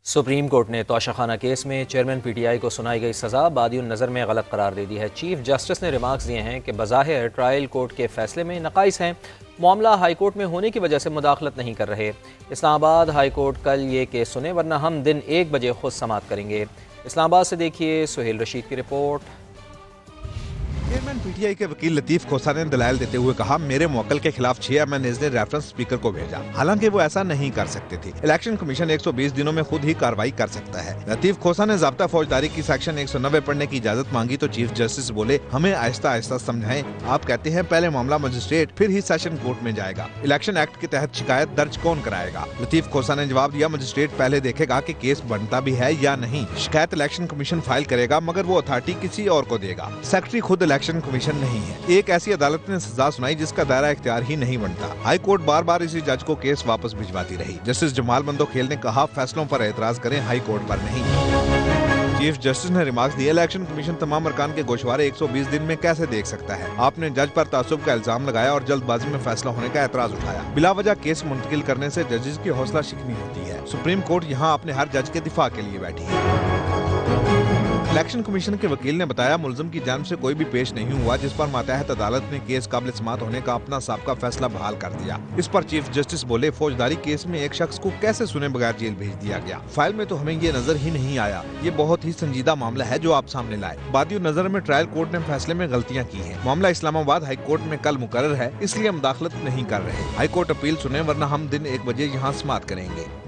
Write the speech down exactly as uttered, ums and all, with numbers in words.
Supreme court نے توشہ خانہ case میں چیئرمین پی ٹی آئی کو سنائی گئی سزا بادی النظر میں غلط قرار دے دی ہے۔ چیف جسٹس نے ریمارکس دیے ہیں کہ بظاہر ٹرائل کورٹ کے فیصلے میں نقائص ہیں، معاملہ ہائی کورٹ میں ہونے کی وجہ سے مداخلت نہیں کر رہے۔ اسلام آباد ہائی کورٹ کل یہ کیس سنے ورنہ ہم دن ایک بجے خود سماعت کریں گے۔ اسلام آباد سے دیکھیے سہیل رشید کی report. Chairman P T I کے وکیل لطیف کھوسہ نے دلائل دیتے ہوئے کہا میرے موکل کے خلاف چھ ایم این ایز نے ریفرنس اسپیکر کو بھیجا، حالانکہ وہ ایسا نہیں کر سکتے تھے۔ الیکشن کمیشن ایک سو بیس دنوں میں خود ہی کارروائی کر سکتا ہے۔ لطیف کھوسہ نے ضابطہ فوجداری کی سیکشن ایک سو نوے پڑھنے کی اجازت مانگی تو چیف جسٹس بولے ہمیں آہستہ آہستہ سمجھائیں، آپ کہتے ہیں پہلے معاملہ مجسٹریٹ پھر ہی سیشن کورٹ میں جائے گا، الیکشن ایکٹ کے تحت شکایت درج کون کرائے گا؟ لطیف کھوسہ نے جواب دیا مجسٹریٹ پہلے دیکھے گا کہ کیس بنتا بھی ہے یا نہیں، شکایت الیکشن کمیشن فائل کرے گا مگر وہ اتھارٹی کسی اور کو دے گا، سیکرٹری خود الیکشن کمیشن نہیں ہے۔ ایک ایسی عدالت نے سزا سنائی جس کا دائرہ اختیار ہی نہیں بنتا۔ ہائی کورٹ بار بار اسی جج کو کیس واپس بھجواتی رہی۔ جسٹس جمال بندوکھیل نے کہا فیصلوں پر اعتراض کریں، ہائی کورٹ پر نہیں۔ چیف جسٹس نے ریمارکس دیے الیکشن کمیشن تمام ارکان کے گوشوارے ایک سو بیس دن میں کیسے دیکھ سکتا ہے؟ آپ نے جج پر تعصب کا الزام لگایا اور جلد بازی میں فیصلہ ہونے کا اعتراض اٹھایا۔ بلا وجہ کیس منتقل کرنے سے ججز کی حوصلہ شکنی ہوتی ہے۔ سپریم کورٹ یہاں اپنے ہر جج کے دفاع کے لیے بیٹھی ہے۔ الیکشن کمیشن کے وکیل نے بتایا ملزم کی جانب سے کوئی بھی پیش نہیں ہوا جس پر ماتحت عدالت نے کیس قابل سماعت ہونے کا اپنا سابقہ فیصلہ بحال کر دیا۔ اس پر چیف جسٹس بولے فوجداری کیس میں ایک شخص کو کیسے سنے بغیر جیل بھیج دیا گیا؟ فائل میں تو ہمیں یہ نظر ہی نہیں آیا۔ یہ بہت ہی سنجیدہ معاملہ ہے جو آپ سامنے لائے۔ بادی نظر میں ٹرائل کورٹ نے فیصلے میں غلطیاں کی ہیں۔ معاملہ اسلام آباد ہائی کورٹ میں کل مقرر ہے، اس لیے مداخلت نہیں کر رہے۔ ہائی کورٹ اپیل سنیں ورنہ ہم دن ایک بجے یہاں سماعت کریں گے۔